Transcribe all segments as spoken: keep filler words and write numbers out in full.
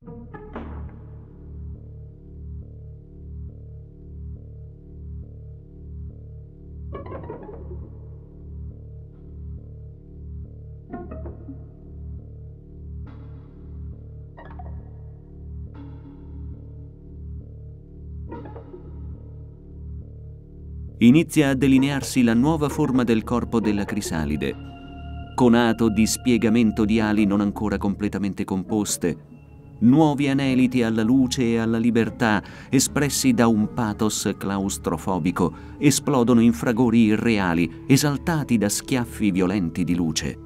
Inizia a delinearsi la nuova forma del corpo della crisalide, conato di spiegamento di ali non ancora completamente composte, nuovi aneliti alla luce e alla libertà, espressi da un pathos claustrofobico, esplodono in fragori irreali, esaltati da schiaffi violenti di luce.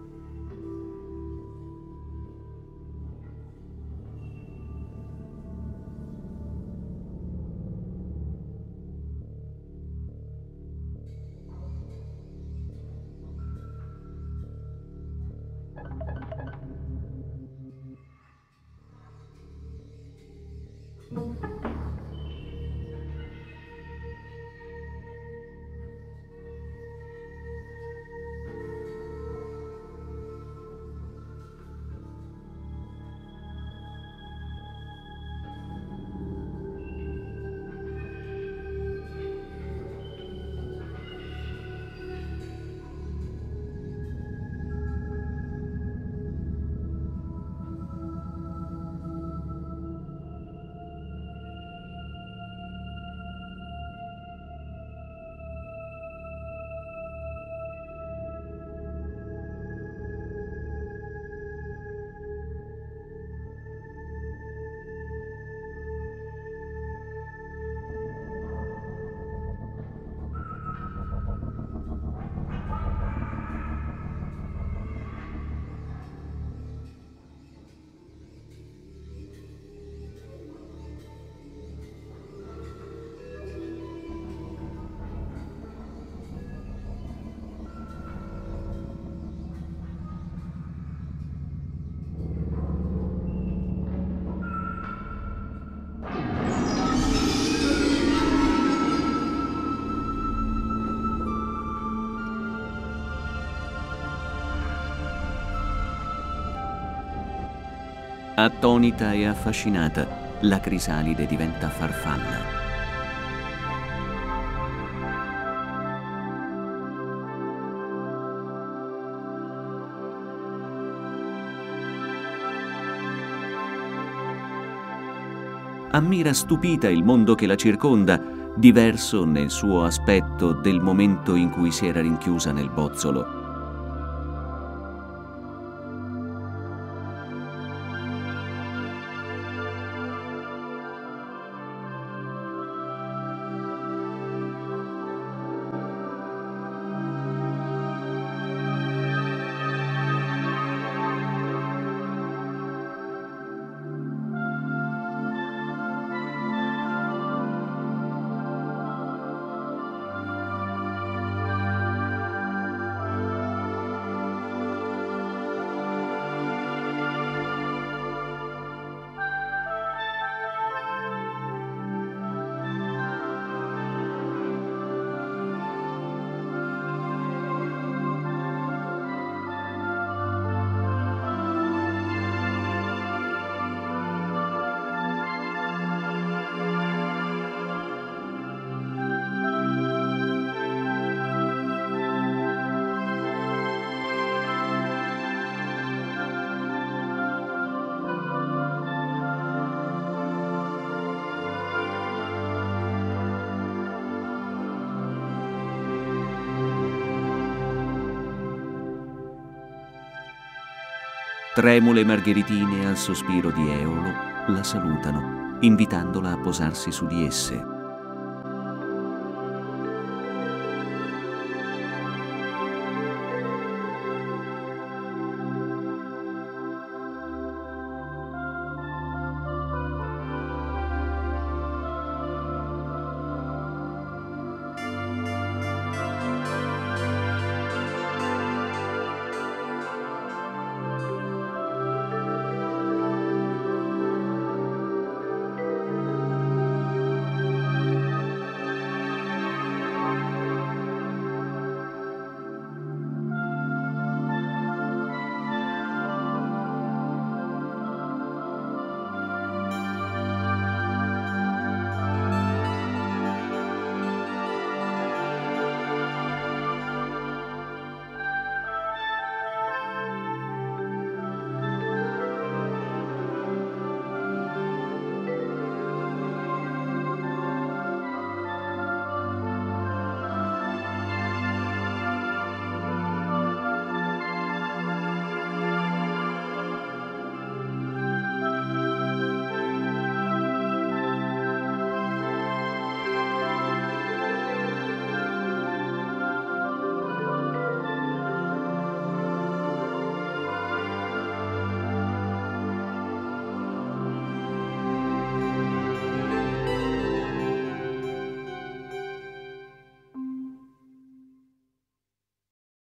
Attonita e affascinata, la crisalide diventa farfalla. Ammira stupita il mondo che la circonda, diverso nel suo aspetto del momento in cui si era rinchiusa nel bozzolo. Tremule margheritine al sospiro di Eolo la salutano, invitandola a posarsi su di esse.